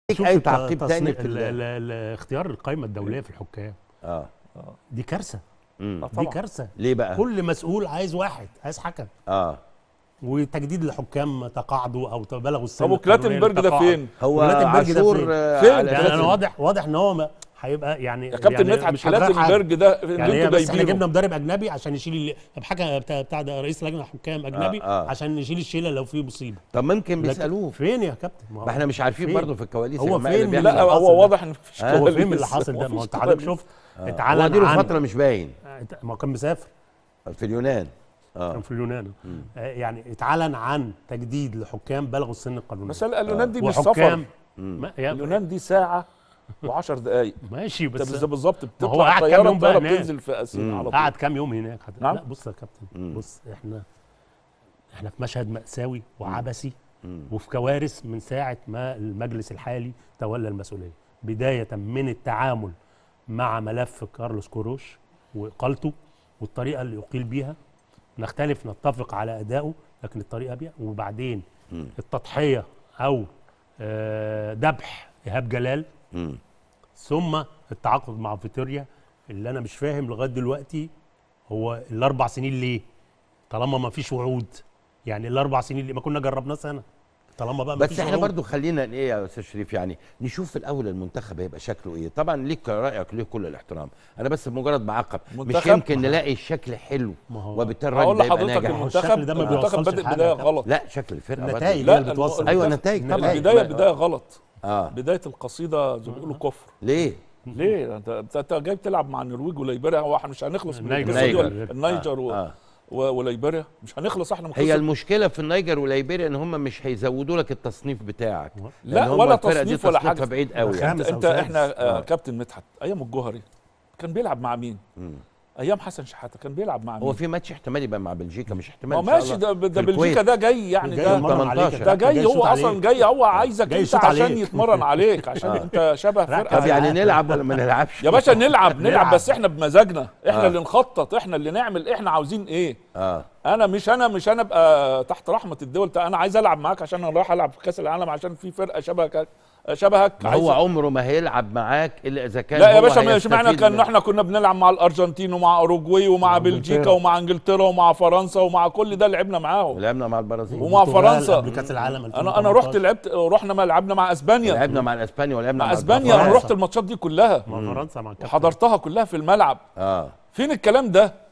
اي تعقيب تاني في اختيار القائمه الدوليه في الحكام. دي كارثه. دي كارثه. ليه بقى؟ كل مسؤول عايز واحد، عايز حكم. وتجديد الحكام تقاعدوا او تبلغوا السن. طب وكلاتنبرج ده فين؟ هو عاشور فين؟ يعني انا واضح ان هو هيبقى يعني يا كابتن مدحت كلاتنبرج ده اللي يعني انتوا بس احنا جايبينه. جبنا مدرب اجنبي عشان يشيل الحكم بتاع ده، رئيس لجنه حكام اجنبي عشان يشيل الشيله لو في مصيبه. طب ممكن بيسالوه فين يا كابتن؟ ما احنا مش عارفين برضه في الكواليس هو فين؟ لا هو واضح ان مفيش كواليس. هو فين من اللي حاصل ده؟ ما هو انت حضرتك شوف اتعلن هو له فتره مش باين. ما هو كان مسافر في اليونان. كان في اليونان. يعني اتعلن عن تجديد لحكام بلغوا السن القانوني. بس اليونان دي مش سفر. اليونان دي ساعه و10 دقائق. ماشي بس بالظبط بتطلع طياره بتنزل في اسينا على طول. قعد كام يوم هناك. نعم؟ لا بص يا كابتن، بص احنا في مشهد مأساوي وعبثي وفي كوارث من ساعه ما المجلس الحالي تولى المسؤوليه، بدايه من التعامل مع ملف كارلوس كوروش واقالته والطريقه اللي اقيل بيها، نختلف نتفق على ادائه لكن الطريقه بيها، وبعدين التضحيه او ذبح ايهاب جلال، ثم التعاقد مع فيتوريا اللي انا مش فاهم لغايه دلوقتي هو ال4 سنين ليه؟ طالما ما فيش وعود، يعني ال4 سنين ما كنا جربناه سنه طالما بقى ما فيش بس احنا برضو خلينا ايه يا استاذ شريف، يعني نشوف في الاول المنتخب هيبقى شكله ايه. طبعا ليك رايك، ليه كل الاحترام، انا بس بمجرد بعقب مش يمكن نلاقي الشكل حلو وبالتالي الراجل ده يبقى ناجح. المنتخب بادئ بدايه غلط. لا شكل الفرقه النتائج اللي بتوصل. ايوه النتائج طبعا. بدايه غلط. بدايه القصيده زي ما بيقولوا كفر. ليه انت جاي بتلعب مع النرويج وليبيريا، هو احنا مش هنخلص من النيجر وليبيريا، مش هنخلص احنا هي المشكله في النيجر وليبيريا ان هم مش هيزودوا لك التصنيف بتاعك. لا ولا تصنيف ولا حاجه بعيد قوي. انت احنا كابتن مدحت ايام الجوهري كان بيلعب مع مين؟ ايام حسن شحاته كان بيلعب مع مين؟ هو في ماتش احتمال يبقى مع بلجيكا، مش احتمال. ماشي ده بلجيكا ده جاي يعني ده جاي هو اصلا جاي هو عايزك انت عشان يتمرن عليك عشان انت شبه فرقه. طب يعني نلعب ولا ما نلعبش؟ يا باشا نلعب بس احنا بمزاجنا، احنا اللي نخطط، احنا اللي نعمل، احنا عاوزين ايه. انا مش انا ابقى تحت رحمه الدول. انا عايز العب معاك عشان انا رايح العب في كاس العالم عشان في فرقه شبهك. هو عمره ما هيلعب معاك الا اذا كان لا يا باشا مش معنى كان احنا كنا بنلعب مع الارجنتين ومع اوروجواي ومع بلجيكا ومع انجلترا ومع فرنسا ومع كل ده لعبنا معاهم. ولعبنا مع البرازيل ومع فرنسا قبل كاس العالم. انا رحت رحنا لعبنا مع اسبانيا. لعبنا مع الاسبانيا ولعبنا مع اسبانيا. انا رحت الماتشات دي كلها مع فرنسا مع حضرتها كلها في الملعب. فين الكلام ده؟